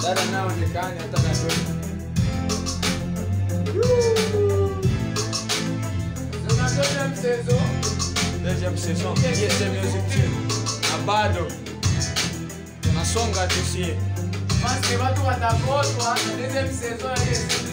Dada nao ndekani hata na wewe. Deuxième saison, yes, music team. Abado. Tunasonga tusie. Mas que vai tu matar outro, a deuxième saison é